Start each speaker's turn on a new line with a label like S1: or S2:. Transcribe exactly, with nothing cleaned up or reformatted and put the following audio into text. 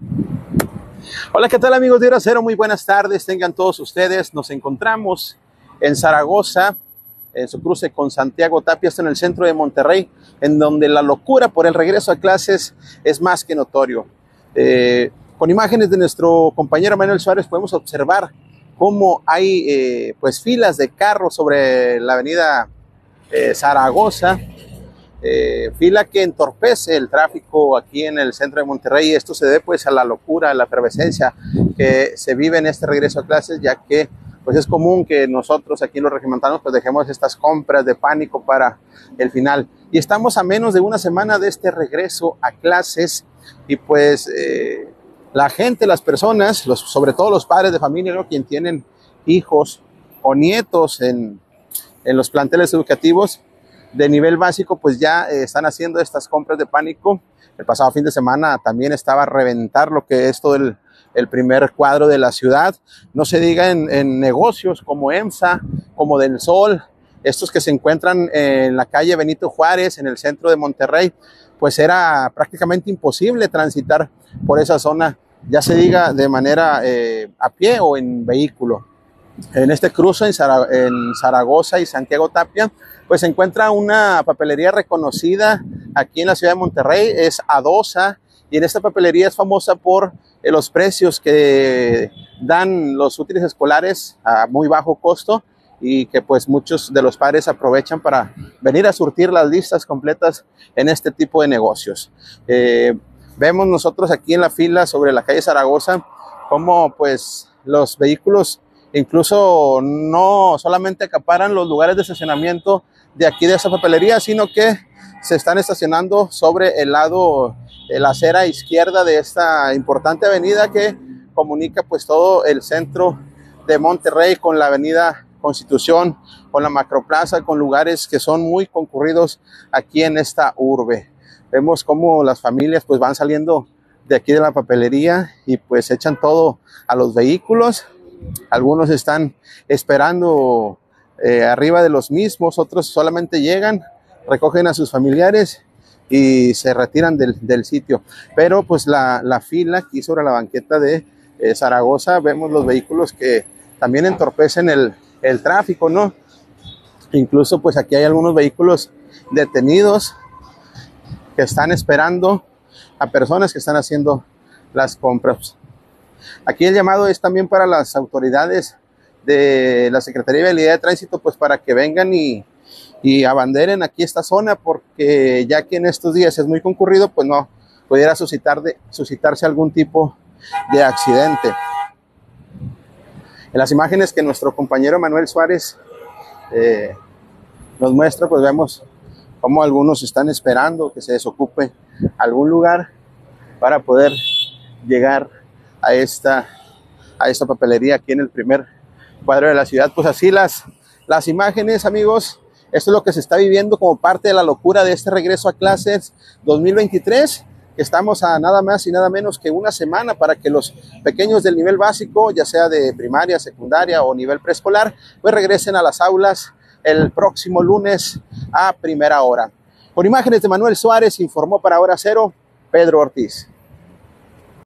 S1: Hola, ¿qué tal amigos de Hora Cero? Muy buenas tardes, tengan todos ustedes. Nos encontramos en Zaragoza, en su cruce con Santiago Tapia, esto en el centro de Monterrey, en donde la locura por el regreso a clases es más que notorio. Eh, con imágenes de nuestro compañero Manuel Suárez podemos observar cómo hay eh, pues filas de carros sobre la avenida eh, Zaragoza. Eh, fila que entorpece el tráfico aquí en el centro de Monterrey. Esto se debe pues a la locura, a la efervescencia que se vive en este regreso a clases, ya que pues es común que nosotros aquí los regiomontanos pues dejemos estas compras de pánico para el final. Y estamos a menos de una semana de este regreso a clases y pues eh, la gente, las personas, los, sobre todo los padres de familia, ¿no?, quien tienen hijos o nietos en, en los planteles educativos de nivel básico, pues ya eh, están haciendo estas compras de pánico. El pasado fin de semana también estaba a reventar lo que es todo el, el primer cuadro de la ciudad. No se diga en, en negocios como EMSA, como Del Sol, estos que se encuentran en la calle Benito Juárez, en el centro de Monterrey, pues era prácticamente imposible transitar por esa zona, ya se diga de manera eh, a pie o en vehículo. En este cruce en, Zara, en Zaragoza y Santiago Tapia, pues se encuentra una papelería reconocida aquí en la ciudad de Monterrey, es Adosa, y en esta papelería es famosa por eh, los precios que dan los útiles escolares a muy bajo costo y que pues muchos de los padres aprovechan para venir a surtir las listas completas en este tipo de negocios. Eh, vemos nosotros aquí en la fila sobre la calle Zaragoza cómo pues los vehículos incluso no solamente acaparan los lugares de estacionamiento de aquí de esa papelería, sino que se están estacionando sobre el lado de la acera izquierda de esta importante avenida que comunica pues todo el centro de Monterrey con la avenida Constitución, con la Macroplaza, con lugares que son muy concurridos aquí en esta urbe. Vemos cómo las familias pues van saliendo de aquí de la papelería y pues echan todo a los vehículos. Algunos están esperando eh, arriba de los mismos, otros solamente llegan, recogen a sus familiares y se retiran del, del sitio. Pero pues la, la fila aquí sobre la banqueta de eh, Zaragoza, vemos los vehículos que también entorpecen el, el tráfico, ¿no? Incluso pues aquí hay algunos vehículos detenidos que están esperando a personas que están haciendo las compras. Aquí el llamado es también para las autoridades de la Secretaría de Vialidad de Tránsito, pues para que vengan y, y abanderen aquí esta zona, porque ya que en estos días es muy concurrido, pues no pudiera suscitar de, suscitarse algún tipo de accidente. En las imágenes que nuestro compañero Manuel Suárez eh, nos muestra, pues vemos cómo algunos están esperando que se desocupe algún lugar para poder llegar a esta, a esta papelería aquí en el primer cuadro de la ciudad. Pues así las, las imágenes, amigos. Esto es lo que se está viviendo como parte de la locura de este regreso a clases dos mil veintitrés, que estamos a nada más y nada menos que una semana para que los pequeños del nivel básico, ya sea de primaria, secundaria o nivel preescolar, pues regresen a las aulas el próximo lunes a primera hora. Con imágenes de Manuel Suárez, informó para Hora Cero, Pedro Ortiz.